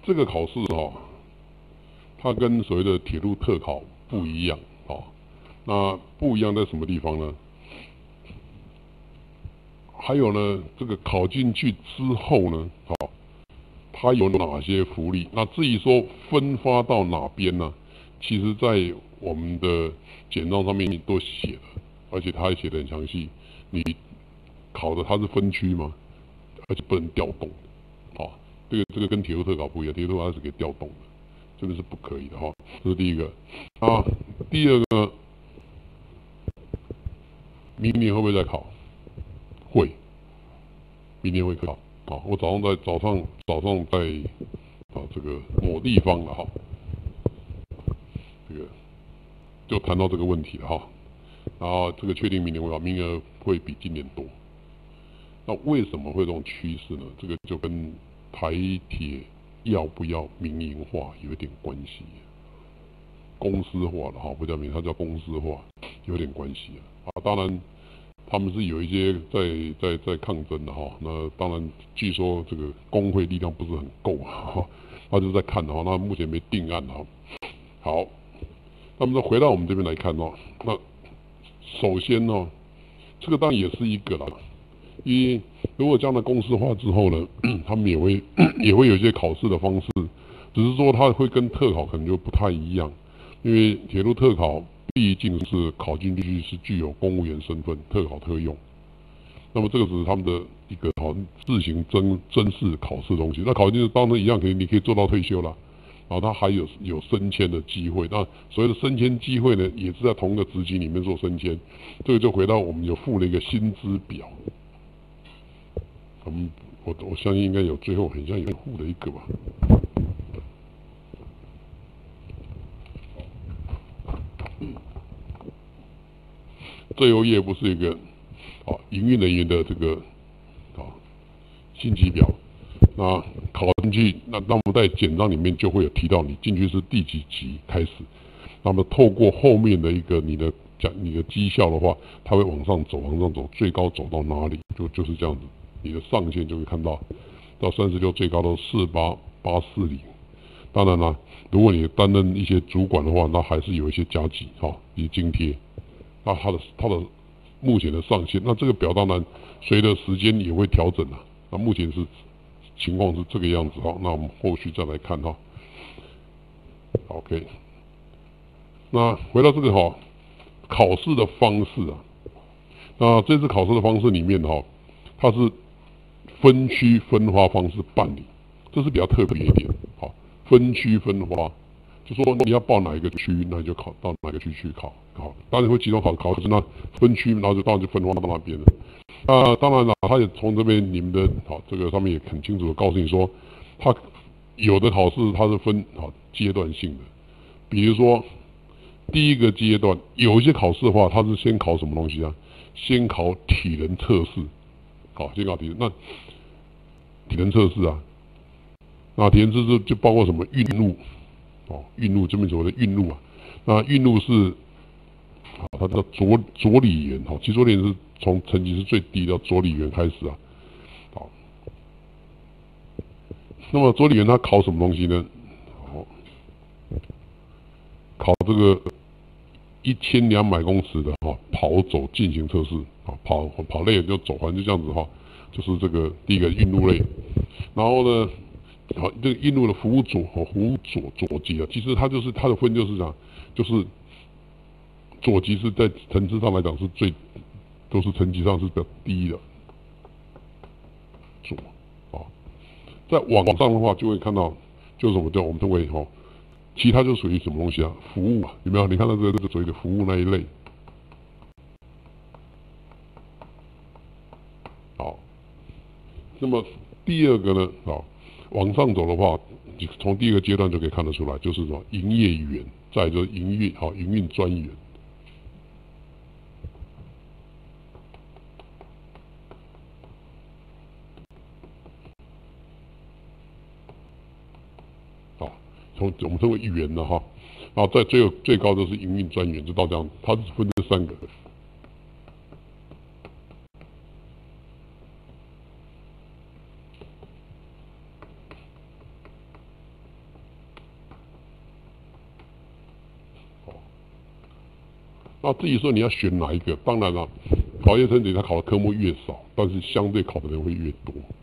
这个考试它跟所谓的铁路特考不一样那不一样在什么地方呢？还有呢，这个考进去之后呢，它有哪些福利？那至于说分发到哪边呢？其实，在我们的简章上面都写了，而且它还写得很详细。你考的它是分区嘛，而且不能调动这个跟铁路特考不一样，铁路它是可以调动的，这个是不可以的这是第一个。第二个，明年会不会再考？会，明年会考我早上在这个某地方了这个就谈到这个问题了然后这个确定明年会考，名额会比今年多。那为什么会这种趋势呢？这个就跟台铁要不要民营化有一点关系，公司化了不叫民营，它叫公司化，有点关系当然，他们是有一些在抗争的那当然，据说这个工会力量不是很够他就在看那目前没定案好，那么再回到我们这边来看那首先这个当然也是一个啦。因为如果将来公司化之后呢，他们也会有一些考试的方式，只是说它会跟特考可能就不太一样，因为铁路特考毕竟是考进去是具有公务员身份，特考特用。那么这个只是他们的一个自行甄试考试的东西。那考进去当然一样，你可以做到退休了，然后他还有升迁的机会。那所谓的升迁机会呢，也是在同一个职级里面做升迁。这个就回到我们有附了一个薪资表。我相信应该有最后很像有附的一个吧。最后一页不是一个营运人员的这个薪级表。那考进去，那么在简章里面就会有提到你进去是第几级开始。那么透过后面的一个你的绩效的话，它会往上走，最高走到哪里？就是这样子。你的上限就会看到36，最高到48840。当然啦，如果你担任一些主管的话，那还是有一些加级一些津贴。那它的目前的上限，那这个表当然随着时间也会调整那目前情况是这个样子那我们后续再来看OK， 那回到这个考试的方式那这次考试的方式里面它是分区分发方式办理，这是比较特别一点分区分发，就说你要报哪一个区，那你就考到哪个区去考当然会集中考试，那分区然后当然就分发到那边了。当然了，他也从这边你们的这个上面也很清楚的告诉你说，他有的考试它是分阶段性的，比如说第一个阶段有一些考试的话，它是先考什么东西先考体能测试，先考体能。那体能测试那体能测试就包括什么运路运路这边所谓的运路那运路是它叫佐理员其实佐理员是从成绩是最低的佐理员开始那么佐理员他考什么东西呢？考这个1200公尺的跑走进行测试跑累了就走，反正就这样子就是这个第一个运路类。然后呢，这个运路的服务左级其实它的分就是就是左级是在层次上来讲是都是层级上是比较低的左在网上的话就会看到就是什么叫我们称为其他就属于什么东西服务有没有？你看到这个属于的服务那一类。好，那么第二个呢往上走的话，你从第一个阶段就可以看得出来，就是说营业员，再就是营运专员。从我们称为员然后在最高就是营运专员，就到这样，它是分这3个。 那至于说你要选哪一个，当然了，考研生他考的科目越少，但是相对考的人会越多。